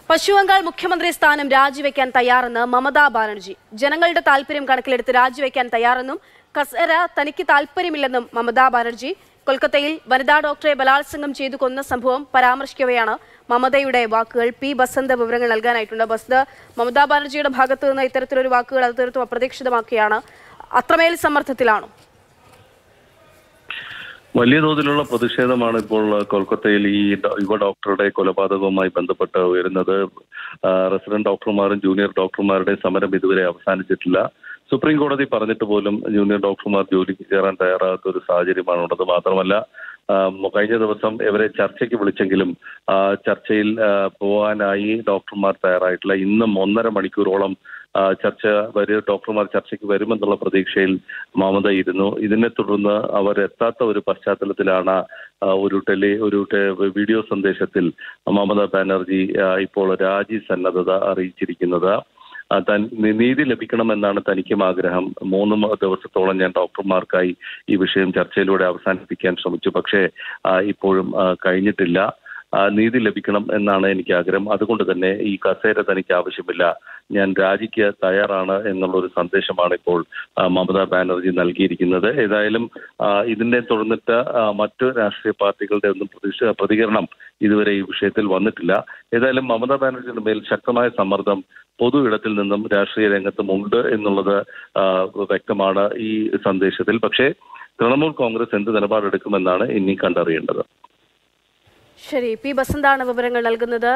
പശ്ചിമബംഗാൾ മുഖ്യമന്ത്രി സ്ഥാനം രാജിവെക്കാൻ തയ്യാറെന്ന് മമതാ ബാനർജി. ജനങ്ങളുടെ താൽപര്യം കണക്കിലെടുത്ത് രാജിവെക്കാൻ തയ്യാറെന്നും കസേര തനിക്ക് താൽപര്യമില്ലെന്നും മമതാ ബാനർജി. കൊൽക്കത്തയിൽ വനിതാ ഡോക്ടറെ ബലാത്സംഗം ചെയ്തു കൊന്ന സംഭവം പരാമർശിക്കവെയാണ് മമതയുടെ വാക്കുകൾ. പി ബസന്ത് വിവരങ്ങൾ നൽകാനായിട്ടുണ്ട്. ബസന്ത്, മമതാ ബാനർജിയുടെ ഭാഗത്തു നിന്ന് ഇത്തരത്തിലൊരു വാക്കുകൾ അത് തീർത്തും അപ്രതീക്ഷിതമാക്കുകയാണ്. അത്രമേൽ സമ്മർദ്ദത്തിലാണോ? വലിയ തോതിലുള്ള പ്രതിഷേധമാണ് ഇപ്പോൾ കൊൽക്കത്തയിൽ ഈ യുവ ഡോക്ടറുടെ കൊലപാതകവുമായി ബന്ധപ്പെട്ട് ഉയരുന്നത്. റെസിഡന്റ് ഡോക്ടർമാരും ജൂനിയർ ഡോക്ടർമാരുടെ സമരം ഇതുവരെ അവസാനിച്ചിട്ടില്ല. സുപ്രീം കോടതി പറഞ്ഞിട്ട് പോലും ജൂനിയർ ഡോക്ടർമാർ ജോലിക്ക് കയറാൻ തയ്യാറാകാത്ത ഒരു സാഹചര്യമാണ് ഉള്ളത്. മാത്രമല്ല, കഴിഞ്ഞ ദിവസം ഇവരെ ചർച്ചയ്ക്ക് വിളിച്ചെങ്കിലും ചർച്ചയിൽ പോകാനായി ഡോക്ടർമാർ തയ്യാറായിട്ടില്ല. ഇന്നും 1.5 മണിക്കൂറോളം ഡോക്ടർമാർ ചർച്ചയ്ക്ക് വരുമെന്നുള്ള പ്രതീക്ഷയിൽ മമത ഇരുന്നു. ഇതിനെ തുടർന്ന് അവർ എത്താത്ത ഒരു പശ്ചാത്തലത്തിലാണ് ഒരു വീഡിയോ സന്ദേശത്തിൽ മമതാ ബാനർജി ഇപ്പോൾ രാജി സന്നദ്ധത അറിയിച്ചിരിക്കുന്നത്. നീതി ലഭിക്കണമെന്നാണ് തനിക്കും ആഗ്രഹം. 3 ദിവസത്തോളം ഞാൻ ഡോക്ടർമാർക്കായി ഈ വിഷയം ചർച്ചയിലൂടെ അവസാനിപ്പിക്കാൻ ശ്രമിച്ചു. പക്ഷേ ഇപ്പോഴും കഴിഞ്ഞിട്ടില്ല. നീതി ലഭിക്കണം എന്നാണ് എനിക്ക് ആഗ്രഹം. അതുകൊണ്ട് തന്നെ ഈ കസേര തനിക്ക് ആവശ്യമില്ല, ഞാൻ രാജിക്ക് തയ്യാറാണ് എന്നുള്ളൊരു സന്ദേശമാണ് ഇപ്പോൾ മമതാ ബാനർജി നൽകിയിരിക്കുന്നത്. ഏതായാലും ഇതിനെ തുടർന്നിട്ട് മറ്റു രാഷ്ട്രീയ പാർട്ടികളുടെ ഒന്നും പ്രതികരണം ഇതുവരെ ഈ വിഷയത്തിൽ വന്നിട്ടില്ല. ഏതായാലും മമതാ ബാനർജിയുടെ മേൽ ശക്തമായ സമ്മർദ്ദം പൊതു ഇടത്തിൽ നിന്നും രാഷ്ട്രീയ രംഗത്തും ഉണ്ട് എന്നുള്ളത് വ്യക്തമാണ് ഈ സന്ദേശത്തിൽ. പക്ഷേ തൃണമൂൽ കോൺഗ്രസ് എന്ത് നിലപാടെടുക്കുമെന്നാണ് ഇനി കണ്ടറിയേണ്ടത്. ശരി, പി ബസന്താണ് വിവരങ്ങൾ നൽകുന്നത്.